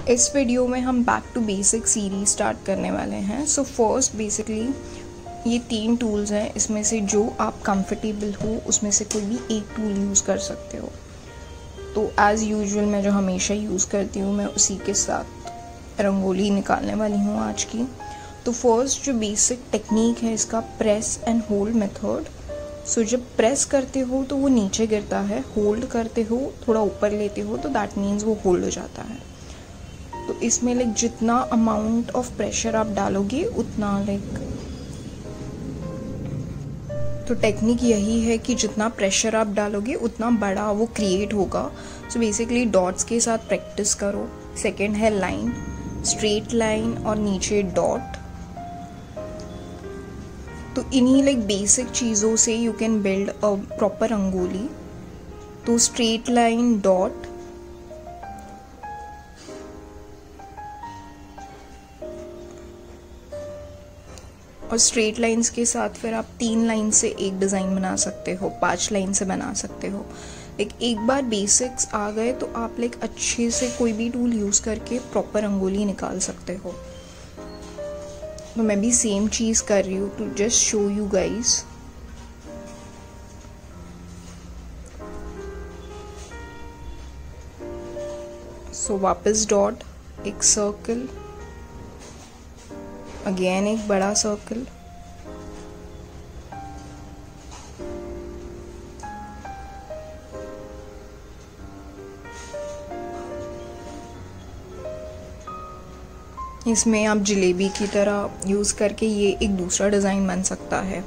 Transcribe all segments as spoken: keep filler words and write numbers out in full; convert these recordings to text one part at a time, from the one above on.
इस वीडियो में हम back to basic series start करने वाले हैं। सो फर्स्ट बेसिकली ये तीन टूल्स हैं, इसमें से जो आप कंफर्टेबल हो उसमें से कोई भी एक टूल यूज़ कर सकते हो। तो एज़ यूजुअल मैं जो हमेशा यूज़ करती हूँ मैं उसी के साथ रंगोली निकालने वाली हूँ आज की। तो फर्स्ट जो बेसिक टेक्निक है इसका press and hold method. So जब प्रेस करते हो तो वो नीचे गिरता है, होल्ड करते हो थोड़ा ऊपर लेते हो तो दैट मीन्स वो होल्ड हो जाता है। तो इसमें लाइक जितना अमाउंट ऑफ प्रेशर आप डालोगे उतना लाइक तो टेक्निक यही है कि जितना प्रेशर आप डालोगे उतना बड़ा वो क्रिएट होगा। सो बेसिकली डॉट्स के साथ प्रैक्टिस करो। सेकंड है लाइन, स्ट्रेट लाइन और नीचे डॉट। तो इन्हीं लाइक बेसिक चीज़ों से you can build a proper rangoli. तो स्ट्रेट लाइन, डॉट, और स्ट्रेट लाइंस के साथ फिर आप तीन लाइन से एक डिज़ाइन बना सकते हो, पांच लाइन से बना सकते हो। लाइक एक बार बेसिक्स आ गए तो आप लाइक अच्छे से कोई भी टूल यूज़ करके प्रॉपर रंगोली निकाल सकते हो। तो मैं भी सेम चीज़ कर रही हूँ to just show you guys. So वापस डॉट, एक सर्कल, अगेन एक बड़ा सर्कल, इसमें आप जलेबी की तरह यूज करके ये एक दूसरा डिजाइन बन सकता है।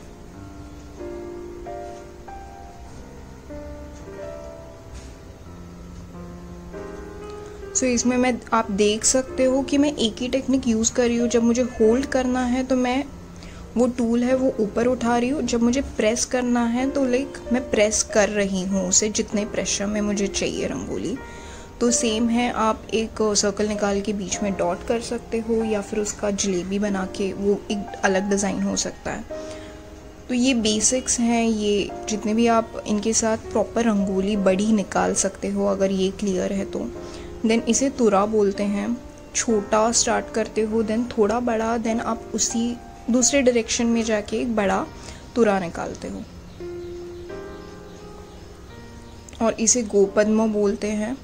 सो so, इसमें मैं आप देख सकते हो कि मैं एक ही टेक्निक यूज़ कर रही हूँ। जब मुझे होल्ड करना है तो मैं वो टूल है वो ऊपर उठा रही हूँ, जब मुझे प्रेस करना है तो लाइक मैं प्रेस कर रही हूँ उसे जितने प्रेशर में मुझे चाहिए रंगोली। तो सेम है, आप एक सर्कल निकाल के बीच में डॉट कर सकते हो या फिर उसका जलेबी बना के वो एक अलग डिज़ाइन हो सकता है। तो ये बेसिक्स हैं, ये जितने भी आप इनके साथ प्रॉपर रंगोली बड़ी निकाल सकते हो अगर ये क्लियर है तो। देन इसे तुरा बोलते हैं। छोटा स्टार्ट करते हो, देन थोड़ा बड़ा, देन आप उसी दूसरे डायरेक्शन में जाके एक बड़ा तुरा निकालते हो और इसे गोपद्म बोलते हैं।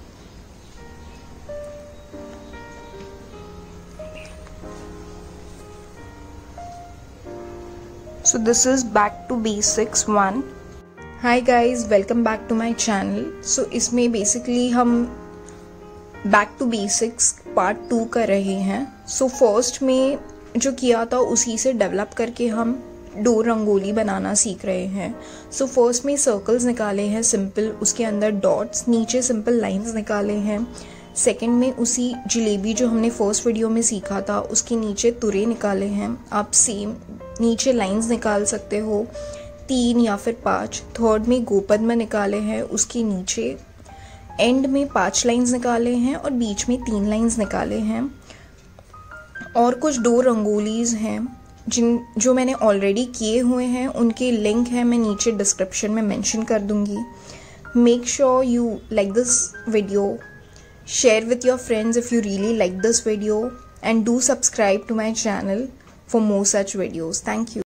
So this is back to basics one. Hi guys, welcome back to my channel. So इसमें बेसिकली हम back to basics part two कर रहे हैं। सो so, फर्स्ट में जो किया था उसी से डेवलप करके हम डोर रंगोली बनाना सीख रहे हैं। सो so, फर्स्ट में सर्कल्स निकाले हैं सिंपल, उसके अंदर डॉट्स, नीचे सिंपल लाइंस निकाले हैं। सेकंड में उसी जलेबी जो हमने फर्स्ट वीडियो में सीखा था उसके नीचे तुरे निकाले हैं। आप सेम नीचे लाइंस निकाल सकते हो, तीन या फिर पाँच। थर्ड में गोपद्म निकाले हैं, उसके नीचे एंड में पांच लाइंस निकाले हैं और बीच में तीन लाइंस निकाले हैं। और कुछ दो रंगोलीज हैं जिन जो मैंने ऑलरेडी किए हुए हैं, उनके लिंक है मैं नीचे डिस्क्रिप्शन में मेंशन कर दूंगी। Make sure you like this video, share with your friends if you really like this video, and do subscribe to my channel for more such videos. Thank you.